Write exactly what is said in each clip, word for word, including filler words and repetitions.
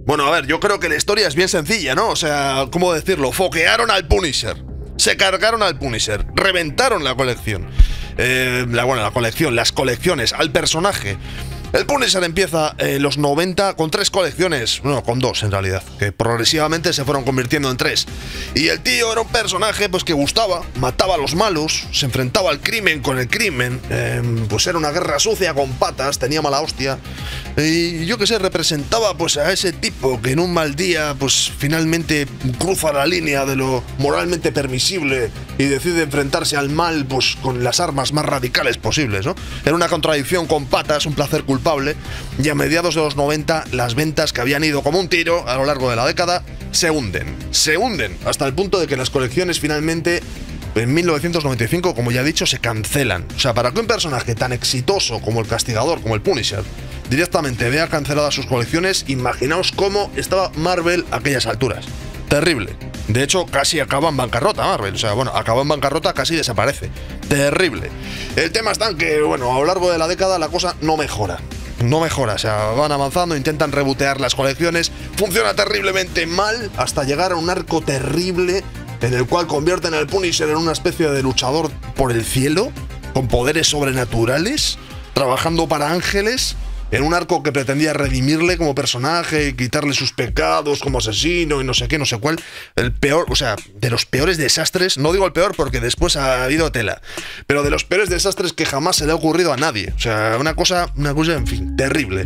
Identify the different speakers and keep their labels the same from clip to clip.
Speaker 1: Bueno, a ver, yo creo que la historia es bien sencilla, ¿no? O sea, ¿cómo decirlo? Foquearon al Punisher. Se cargaron al Punisher. Reventaron la colección. Eh, la, bueno, la colección, las colecciones, al personaje. El Punisher empieza en los noventa con tres colecciones, no, con dos en realidad, que progresivamente se fueron convirtiendo en tres. Y el tío era un personaje pues que gustaba, mataba a los malos, se enfrentaba al crimen con el crimen, eh, pues era una guerra sucia con patas, tenía mala hostia. Y yo que sé, representaba pues a ese tipo que en un mal día pues finalmente cruza la línea de lo moralmente permisible y decide enfrentarse al mal pues con las armas más radicales posibles, ¿no? Era una contradicción con patas, un placer culpable. Y a mediados de los noventa las ventas, que habían ido como un tiro a lo largo de la década, se hunden, se hunden hasta el punto de que las colecciones finalmente en mil novecientos noventa y cinco, como ya he dicho, se cancelan. O sea, para que un personaje tan exitoso como el Castigador, como el Punisher, directamente vea canceladas sus colecciones, imaginaos cómo estaba Marvel a aquellas alturas. Terrible. De hecho, casi acaba en bancarrota Marvel. O sea, bueno, acabó en bancarrota, casi desaparece. Terrible. El tema está en que, bueno, a lo largo de la década la cosa no mejora. No mejora, o sea, van avanzando, intentan rebotear las colecciones. Funciona terriblemente mal hasta llegar a un arco terrible en el cual convierten al Punisher en una especie de luchador por el cielo, con poderes sobrenaturales, trabajando para ángeles. En un arco que pretendía redimirle como personaje y quitarle sus pecados como asesino y no sé qué, no sé cuál. El peor, o sea, de los peores desastres, no digo el peor porque después ha habido tela, pero de los peores desastres que jamás se le ha ocurrido a nadie. O sea, una cosa, una cosa, en fin, terrible.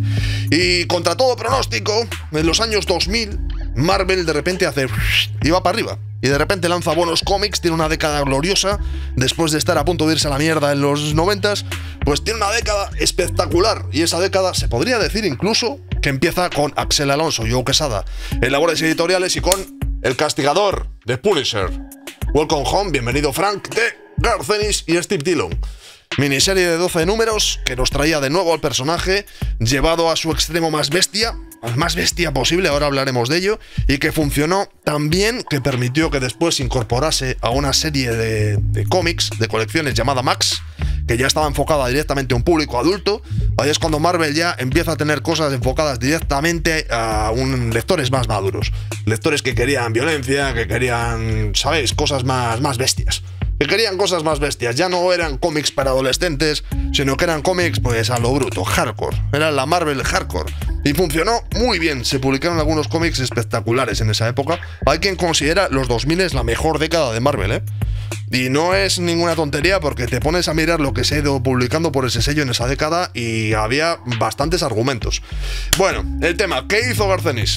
Speaker 1: Y contra todo pronóstico, en los años dos mil, Marvel de repente hace... y va para arriba. Y de repente lanza buenos cómics, tiene una década gloriosa, después de estar a punto de irse a la mierda en los noventas, pues tiene una década espectacular. Y esa década se podría decir incluso que empieza con Axel Alonso y Joe Quesada en labores editoriales y con El Castigador de Punisher. Welcome home, bienvenido Frank de Garth Ennis y Steve Dillon. Miniserie de doce números que nos traía de nuevo al personaje, llevado a su extremo más bestia, al más bestia posible, ahora hablaremos de ello, y que funcionó tan bien que permitió que después se incorporase a una serie de, de cómics, de colecciones llamada Max, que ya estaba enfocada directamente a un público adulto. Ahí es cuando Marvel ya empieza a tener cosas enfocadas directamente a un, lectores más maduros, lectores que querían violencia, que querían, ¿sabéis?, cosas más, más bestias. Que querían cosas más bestias, ya no eran cómics para adolescentes, sino que eran cómics pues a lo bruto, hardcore, era la Marvel hardcore, y funcionó muy bien, se publicaron algunos cómics espectaculares en esa época. Hay quien considera los dos mil la mejor década de Marvel, ¿eh? Y no es ninguna tontería porque te pones a mirar lo que se ha ido publicando por ese sello en esa década y había bastantes argumentos. Bueno, el tema, ¿qué hizo Garth Ennis?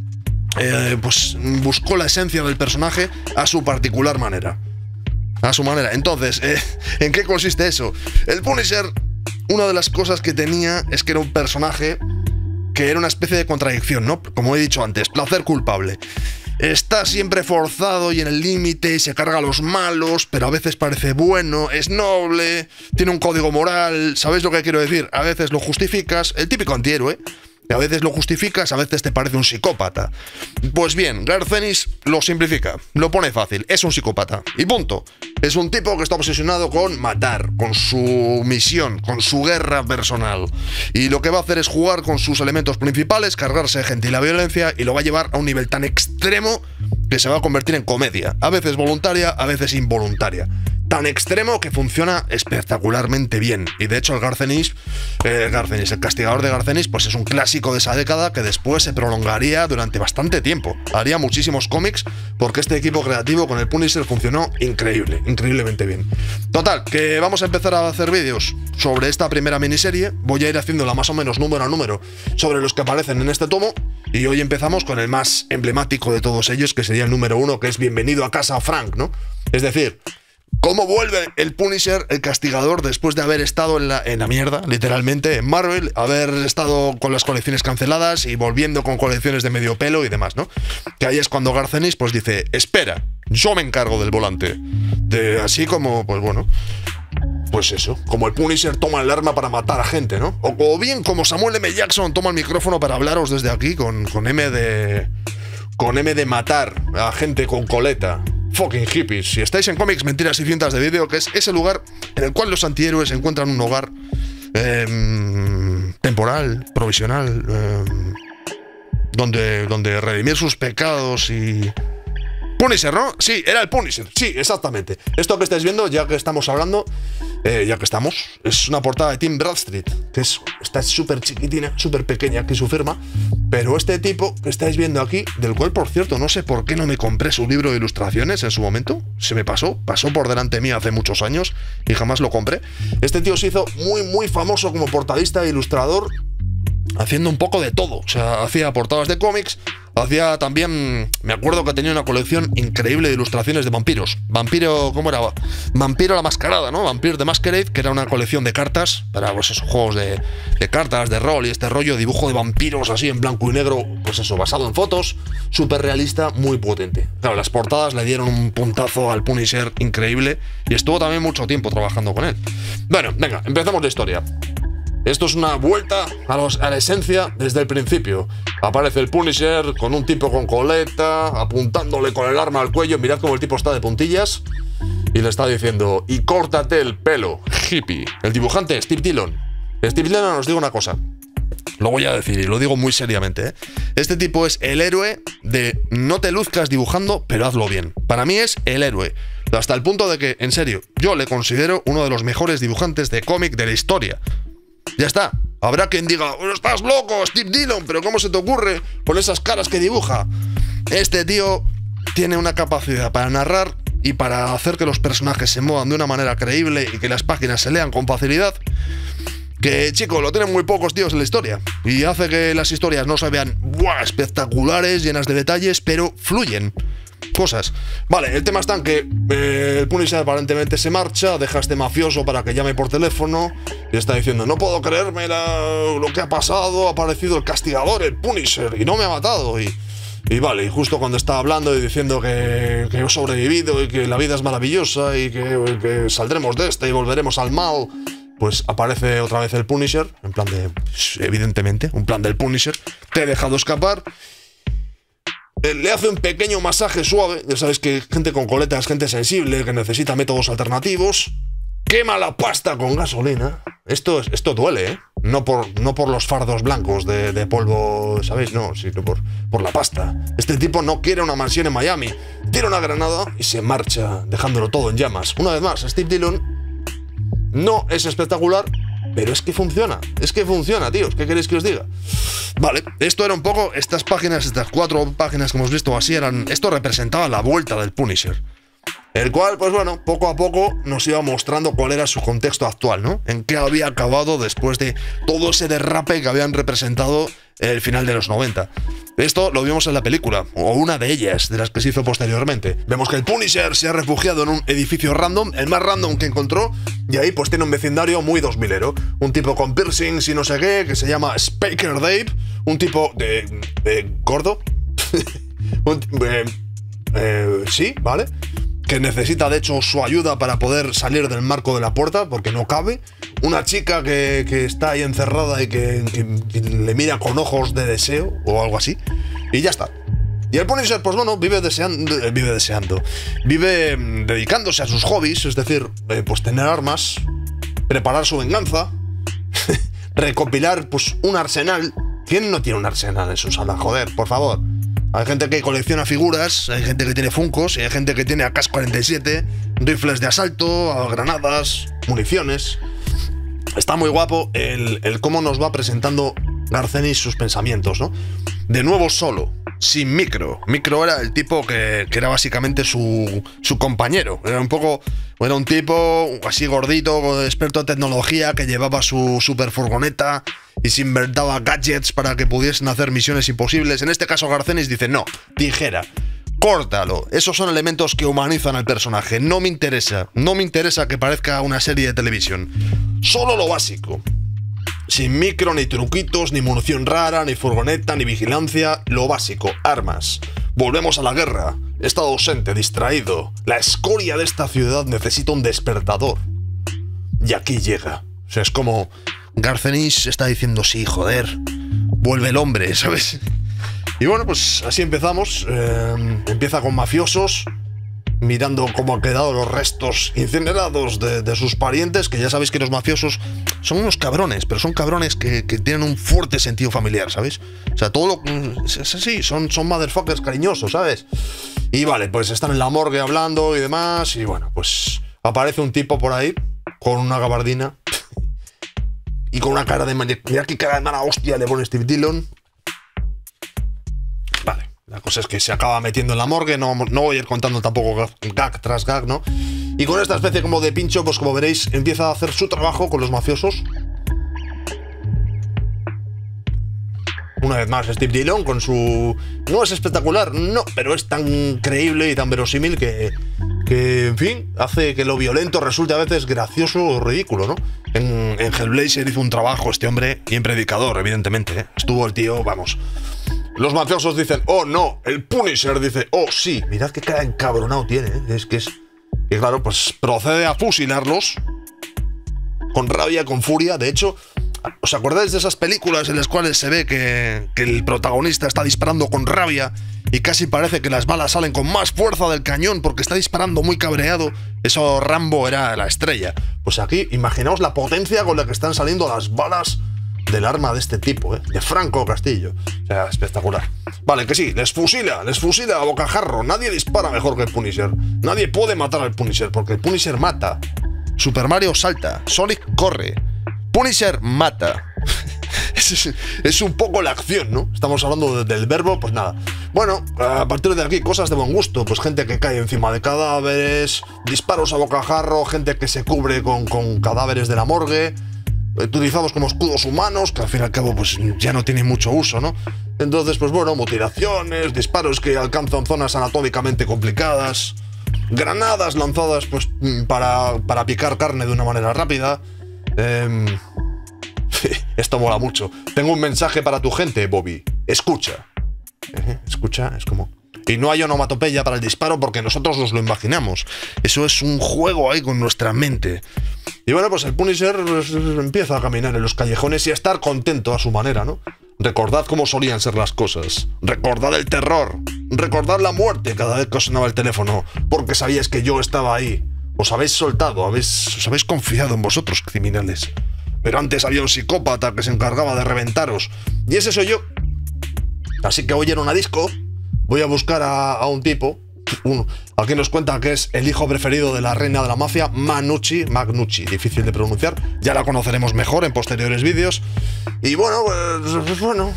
Speaker 1: Eh, pues buscó la esencia del personaje a su particular manera. A su manera. Entonces, eh, ¿en qué consiste eso? El Punisher, una de las cosas que tenía es que era un personaje que era una especie de contradicción, ¿no? Como he dicho antes, placer culpable. Está siempre forzado y en el límite y se carga a los malos, pero a veces parece bueno, es noble, tiene un código moral, ¿sabéis lo que quiero decir? A veces lo justificas, el típico antihéroe. A veces lo justificas, a veces te parece un psicópata. Pues bien, Garth Ennis lo simplifica, lo pone fácil, es un psicópata. Y punto. Es un tipo que está obsesionado con matar, con su misión, con su guerra personal. Y lo que va a hacer es jugar con sus elementos principales, cargarse de gente y la violencia, y lo va a llevar a un nivel tan extremo que se va a convertir en comedia. A veces voluntaria, a veces involuntaria. Tan extremo que funciona espectacularmente bien. Y de hecho el Garth Ennis, eh, Garth Ennis, el Castigador de Garth Ennis, pues es un clásico de esa década que después se prolongaría durante bastante tiempo. Haría muchísimos cómics porque este equipo creativo con el Punisher funcionó increíble, increíblemente bien. Total, que vamos a empezar a hacer vídeos sobre esta primera miniserie. Voy a ir haciéndola más o menos número a número sobre los que aparecen en este tomo. Y hoy empezamos con el más emblemático de todos ellos, que sería el número uno, que es Bienvenido a casa, Frank, ¿no? Es decir, ¿cómo vuelve el Punisher, el Castigador, después de haber estado en la, en la mierda, literalmente, en Marvel, haber estado con las colecciones canceladas y volviendo con colecciones de medio pelo y demás, ¿no? Que ahí es cuando Garth Ennis pues dice, espera, yo me encargo del volante. De, así como, pues bueno, pues eso, como el Punisher toma el arma para matar a gente, ¿no? O, o bien como Samuel M. Jackson toma el micrófono para hablaros desde aquí con, con M de... con M de matar a gente con coleta. Fucking hippies. Si estáis en Cómics, Mentiras y Cintas de Vídeo, que es ese lugar en el cual los antihéroes encuentran un hogar eh, temporal, provisional, eh, donde, donde redimir sus pecados y... Punisher, ¿no? Sí, era el Punisher, sí, exactamente. Esto que estáis viendo, ya que estamos hablando, eh, ya que estamos, es una portada de Tim Bradstreet, que es, está súper chiquitina, súper pequeña, aquí su firma, pero este tipo que estáis viendo aquí, del cual, por cierto, no sé por qué no me compré su libro de ilustraciones en su momento, se me pasó, pasó por delante mía hace muchos años y jamás lo compré. Este tío se hizo muy, muy famoso como portadista e ilustrador, haciendo un poco de todo, o sea, hacía portadas de cómics, hacía también, me acuerdo que tenía una colección increíble de ilustraciones de vampiros. Vampiro, ¿cómo era? Vampiro la Mascarada, ¿no? Vampire the Masquerade, que era una colección de cartas para, pues, esos juegos de, de cartas, de rol y este rollo, dibujo de vampiros así en blanco y negro, pues eso, basado en fotos, súper realista, muy potente. Claro, las portadas le dieron un puntazo al Punisher increíble y estuvo también mucho tiempo trabajando con él. Bueno, venga, empezamos la historia. Esto es una vuelta a, los, a la esencia desde el principio. Aparece el Punisher con un tipo con coleta, apuntándole con el arma al cuello. Mirad cómo el tipo está de puntillas. Y le está diciendo, y córtate el pelo, hippie. El dibujante, Steve Dillon. Steve Dillon, os digo una cosa. Lo voy a decir y lo digo muy seriamente, ¿eh? Este tipo es el héroe de no te luzcas dibujando, pero hazlo bien. Para mí es el héroe. Hasta el punto de que, en serio, yo le considero uno de los mejores dibujantes de cómic de la historia. Ya está. Habrá quien diga, oh, estás loco, Steve Dillon, pero ¿cómo se te ocurre con esas caras que dibuja? Este tío tiene una capacidad para narrar y para hacer que los personajes se muevan de una manera creíble y que las páginas se lean con facilidad, que, chico, lo tienen muy pocos tíos en la historia. Y hace que las historias no se vean ¡buah!, espectaculares, llenas de detalles, pero fluyen. Cosas. Vale, el tema está en que eh, el Punisher aparentemente se marcha, deja a este mafioso para que llame por teléfono y está diciendo, no puedo creerme la, lo que ha pasado, ha aparecido el castigador, el Punisher, y no me ha matado. Y, y vale, y justo cuando está hablando y diciendo que, que he sobrevivido y que la vida es maravillosa y que, que saldremos de esta y volveremos al mal, pues aparece otra vez el Punisher, en plan de, evidentemente, un plan del Punisher, te he dejado escapar. Le hace un pequeño masaje suave, ya sabéis que gente con coleta es gente sensible, que necesita métodos alternativos. Quema la pasta con gasolina. Esto, esto duele, ¿eh? No por, no por los fardos blancos de, de polvo, ¿sabéis? No, sino por, por la pasta. Este tipo no quiere una mansión en Miami. Tira una granada y se marcha, dejándolo todo en llamas. Una vez más, Steve Dillon no es espectacular, pero es que funciona. Es que funciona, tíos. ¿Qué queréis que os diga? Vale, esto era un poco, estas páginas, estas cuatro páginas que hemos visto así, eran, esto representaba la vuelta del Punisher, el cual, pues bueno, poco a poco nos iba mostrando cuál era su contexto actual, ¿no? En qué había acabado después de todo ese derrape que habían representado el final de los noventa. Esto lo vimos en la película, o una de ellas, de las que se hizo posteriormente. Vemos que el Punisher se ha refugiado en un edificio random, el más random que encontró, y ahí pues tiene un vecindario muy dos milero. Un tipo con piercings y no sé qué, que se llama Spaker Dave, un tipo de... de gordo. un, eh, eh, sí, ¿vale? Que necesita de hecho su ayuda para poder salir del marco de la puerta, porque no cabe. Una chica que, que está ahí encerrada y que, que, que le mira con ojos de deseo, o algo así. Y ya está. Y el Punisher, pues bueno, vive deseando, vive deseando, vive dedicándose a sus hobbies, es decir, eh, pues tener armas, preparar su venganza, recopilar pues un arsenal. ¿Quién no tiene un arsenal en su sala? Joder, por favor. Hay gente que colecciona figuras, hay gente que tiene funcos, y hay gente que tiene A K cuarenta y siete, rifles de asalto, granadas, municiones. Está muy guapo el, el cómo nos va presentando Garcenis sus pensamientos, ¿no? De nuevo solo, sin Micro. Micro era el tipo que, que era básicamente su, su compañero. Era un poco... Era un tipo así gordito, experto en tecnología, que llevaba su super furgoneta y se inventaba gadgets para que pudiesen hacer misiones imposibles. En este caso Garcenis dice, no, tijera, córtalo. Esos son elementos que humanizan al personaje. No me interesa, no me interesa que parezca una serie de televisión. Solo lo básico. Sin micro, ni truquitos, ni munición rara, ni furgoneta, ni vigilancia. Lo básico, armas. Volvemos a la guerra. He estado ausente, distraído. La escoria de esta ciudad necesita un despertador. Y aquí llega. O sea, es como... Garcenis está diciendo, sí, joder, vuelve el hombre, ¿sabes? Y bueno, pues así empezamos. Eh, empieza con mafiosos. mirando cómo han quedado los restos incinerados de, de sus parientes, que ya sabéis que los mafiosos son unos cabrones, pero son cabrones que, que tienen un fuerte sentido familiar, ¿sabéis? O sea, todo lo... Es así, son, son motherfuckers cariñosos, ¿sabes? Y vale, pues están en la morgue hablando y demás, y bueno, pues aparece un tipo por ahí, con una gabardina, y con una cara de... Mira qué cara de mala hostia le pone Steve Dillon. Vale. La cosa es que se acaba metiendo en la morgue, no, no voy a ir contando tampoco gag, gag tras gag, ¿no? Y con esta especie como de pincho, pues como veréis, empieza a hacer su trabajo con los mafiosos. Una vez más, Steve Dillon con su... No es espectacular, no, pero es tan creíble y tan verosímil que, que, en fin, hace que lo violento resulte a veces gracioso o ridículo, ¿no? En, en Hellblazer hizo un trabajo este hombre, bien predicador, evidentemente, ¿eh? Estuvo el tío, vamos... Los mafiosos dicen, oh no, el Punisher dice, oh sí, mirad qué cara encabronado tiene, ¿eh? Es que es... Y claro, pues procede a fusilarlos con rabia, con furia. De hecho, ¿os acordáis de esas películas en las cuales se ve que, que el protagonista está disparando con rabia y casi parece que las balas salen con más fuerza del cañón porque está disparando muy cabreado? Eso Rambo era la estrella. Pues aquí, imaginaos la potencia con la que están saliendo las balas del arma de este tipo, ¿eh? De Franco Castillo. O sea, espectacular. Vale, que sí, les fusila, les fusila a bocajarro. Nadie dispara mejor que el Punisher. Nadie puede matar al Punisher, porque el Punisher mata. Super Mario salta, Sonic corre, Punisher mata. es, es un poco la acción, ¿no? Estamos hablando de, del verbo, pues nada. Bueno, a partir de aquí, cosas de buen gusto. Pues gente que cae encima de cadáveres, disparos a bocajarro, gente que se cubre con, con cadáveres de la morgue, utilizados como escudos humanos, que al fin y al cabo pues ya no tienen mucho uso, ¿no? Entonces, pues bueno, mutilaciones, disparos que alcanzan zonas anatómicamente complicadas, granadas lanzadas pues para, para picar carne de una manera rápida. Eh, esto mola mucho. Tengo un mensaje para tu gente, Bobby. Escucha. Eh, escucha, es como... Y no hay onomatopeya para el disparo porque nosotros nos lo imaginamos. Eso es un juego ahí con nuestra mente. Y bueno, pues el Punisher pues, empieza a caminar en los callejones y a estar contento a su manera, ¿no? Recordad cómo solían ser las cosas. Recordad el terror. Recordad la muerte cada vez que os sonaba el teléfono, porque sabíais que yo estaba ahí. Os habéis soltado, habéis, os habéis confiado en vosotros, criminales. Pero antes había un psicópata que se encargaba de reventaros. Y ese soy yo. Así que hoy en una disco voy a buscar a, a un tipo, uno, aquí nos cuenta que es el hijo preferido de la reina de la mafia, Manucci, Magnucci, difícil de pronunciar, ya la conoceremos mejor en posteriores vídeos. Y bueno, pues, pues bueno,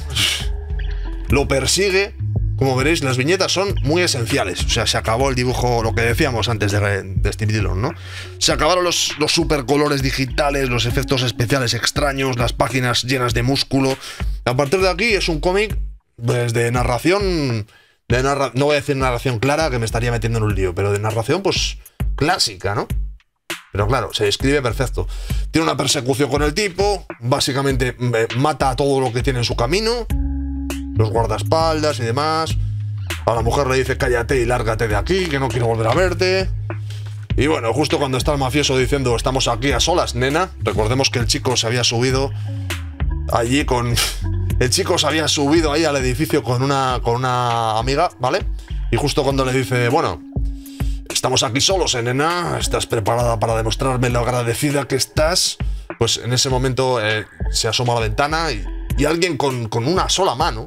Speaker 1: lo persigue. Como veréis, las viñetas son muy esenciales. O sea, se acabó el dibujo, lo que decíamos antes de, de Steve Dillon, ¿no? Se acabaron los, los supercolores digitales, los efectos especiales extraños, las páginas llenas de músculo. A partir de aquí es un cómic pues, de narración... De narra no voy a decir narración clara, que me estaría metiendo en un lío, pero de narración, pues, clásica, ¿no? Pero claro, se escribe perfecto. Tiene una persecución con el tipo, básicamente eh, mata a todo lo que tiene en su camino, los guardaespaldas y demás. A la mujer le dice, cállate y lárgate de aquí, que no quiero volver a verte. Y bueno, justo cuando está el mafioso diciendo, estamos aquí a solas, nena, recordemos que el chico se había subido allí con... El chico se había subido ahí al edificio con una, con una amiga, ¿vale? Y justo cuando le dice, bueno, estamos aquí solos, ¿eh, nena? ¿Estás preparada para demostrarme lo agradecida que estás? Pues en ese momento eh, se asoma a la ventana y, y alguien con, con una sola mano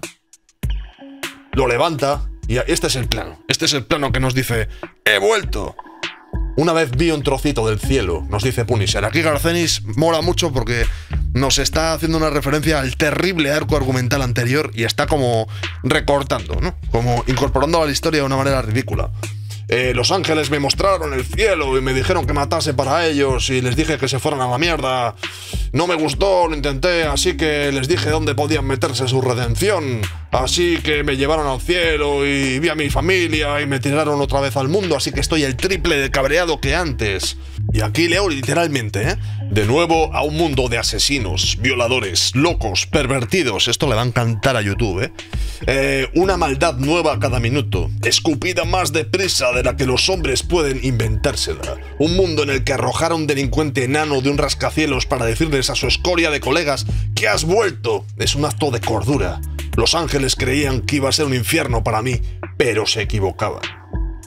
Speaker 1: lo levanta. Y este es el plano. Este es el plano que nos dice, ¡he vuelto! Una vez vi un trocito del cielo, nos dice Punisher. Aquí Garcenis mola mucho porque nos está haciendo una referencia al terrible arco argumental anterior y está como recortando, ¿no? Como incorporando a la historia de una manera ridícula. Eh, los ángeles me mostraron el cielo y me dijeron que matase para ellos y les dije que se fueran a la mierda. No me gustó, lo intenté, así que les dije dónde podían meterse su redención. Así que me llevaron al cielo y vi a mi familia y me tiraron otra vez al mundo, así que estoy el triple de cabreado que antes. Y aquí leo literalmente, ¿eh? De nuevo a un mundo de asesinos, violadores, locos, pervertidos. Esto le va a encantar a YouTube, ¿eh? Eh, una maldad nueva cada minuto, escupida más deprisa de la que los hombres pueden inventársela. Un mundo en el que arrojar a un delincuente enano de un rascacielos para decirles a su escoria de colegas que has vuelto es un acto de cordura. Los ángeles creían que iba a ser un infierno para mí, pero se equivocaban.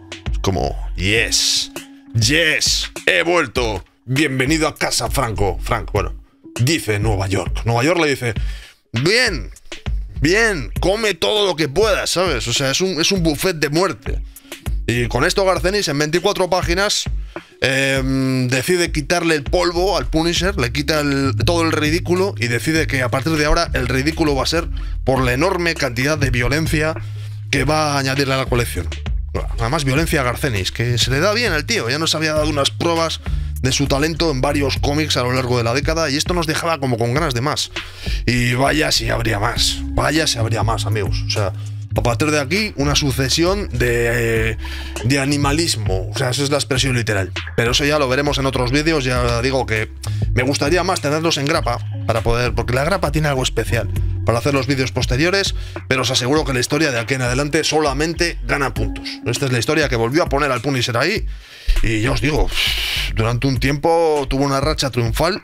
Speaker 1: como, yes, yes, he vuelto, bienvenido a casa, Franco. Frank, bueno, dice Nueva York. Nueva York le dice, bien, bien, come todo lo que puedas, ¿sabes? O sea, es un, es un buffet de muerte. Y con esto Garcenis, en veinticuatro páginas, eh, decide quitarle el polvo al Punisher, le quita el, todo el ridículo y decide que a partir de ahora el ridículo va a ser por la enorme cantidad de violencia que va a añadirle a la colección. Además, violencia a Garcenis, que se le da bien al tío, ya nos había dado unas pruebas de su talento en varios cómics a lo largo de la década y esto nos dejaba como con ganas de más. Y vaya si habría más, vaya si habría más, amigos. O sea, a partir de aquí, una sucesión de, eh, de animalismo. O sea, esa es la expresión literal. Pero eso ya lo veremos en otros vídeos. Ya digo que me gustaría más tenerlos en grapa para poder... Porque la grapa tiene algo especial para hacer los vídeos posteriores, pero os aseguro que la historia de aquí en adelante solamente gana puntos. Esta es la historia que volvió a poner al Punisher ahí. Y ya os digo, durante un tiempo tuvo una racha triunfal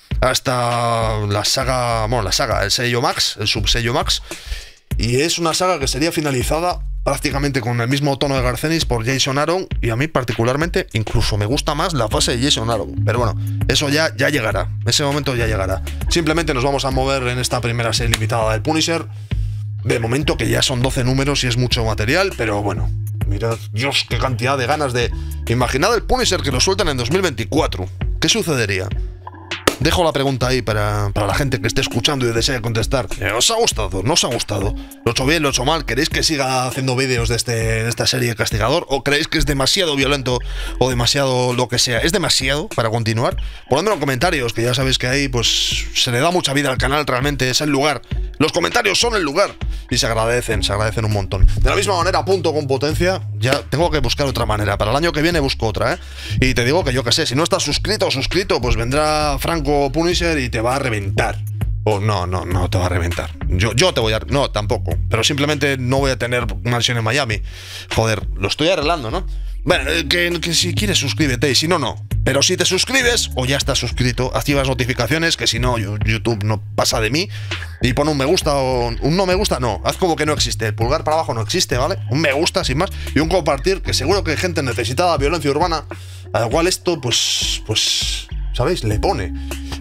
Speaker 1: hasta la saga... Bueno, la saga, el sello Max, el subsello Max. Y es una saga que sería finalizada prácticamente con el mismo tono de Garcenis por Jason Aaron, y a mí particularmente incluso me gusta más la fase de Jason Aaron. Pero bueno, eso ya, ya llegará, ese momento ya llegará. Simplemente nos vamos a mover en esta primera serie limitada del Punisher. De momento que ya son doce números y es mucho material, pero bueno, mirad, Dios, qué cantidad de ganas de... Imaginad el Punisher que lo sueltan en dos mil veinticuatro. ¿Qué sucedería? Dejo la pregunta ahí para, para la gente que esté escuchando y desee contestar. ¿Os ha gustado? ¿No os ha gustado? ¿Lo he hecho bien? ¿Lo he hecho mal? ¿Queréis que siga haciendo vídeos de, este, de esta serie Castigador? ¿O creéis que es demasiado violento o demasiado lo que sea? ¿Es demasiado para continuar? Ponedmelo en comentarios, que ya sabéis que ahí pues se le da mucha vida al canal, realmente es el lugar. Los comentarios son el lugar y se agradecen, se agradecen un montón. De la misma manera, punto con potencia, ya tengo que buscar otra manera. Para el año que viene busco otra, ¿eh? Y te digo que yo que sé, si no estás suscrito o suscrito, pues vendrá Franco Punisher y te va a reventar. O oh, no, no, no te va a reventar. Yo, yo te voy a... No, tampoco. Pero simplemente no voy a tener mansión en Miami. Joder, lo estoy arreglando, ¿no? Bueno, que, que si quieres suscríbete y si no, no. Pero si te suscribes o ya estás suscrito, activas notificaciones, que si no, YouTube no pasa de mí. Y pon un me gusta o un no me gusta, no. Haz como que no existe. El pulgar para abajo no existe, ¿vale? Un me gusta, sin más. Y un compartir, que seguro que hay gente necesitada de violencia urbana, a la cual esto, pues... pues ¿sabéis? Le pone.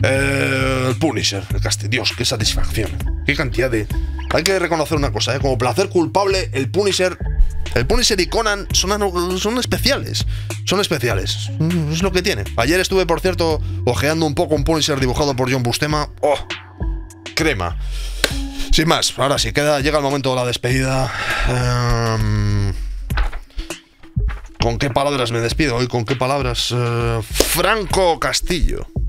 Speaker 1: Eh, el Punisher, el Castillo. Dios, qué satisfacción. Qué cantidad de... Hay que reconocer una cosa, ¿eh? Como placer culpable, el Punisher... El Punisher y Conan son, son especiales. Son especiales. Es lo que tiene. Ayer estuve, por cierto, ojeando un poco un Punisher dibujado por John Buscema. ¡Oh! Crema. Sin más, ahora sí, queda, llega el momento de la despedida. Um, ¿Con qué palabras me despido hoy? ¿Con qué palabras? Uh, Franco Castillo.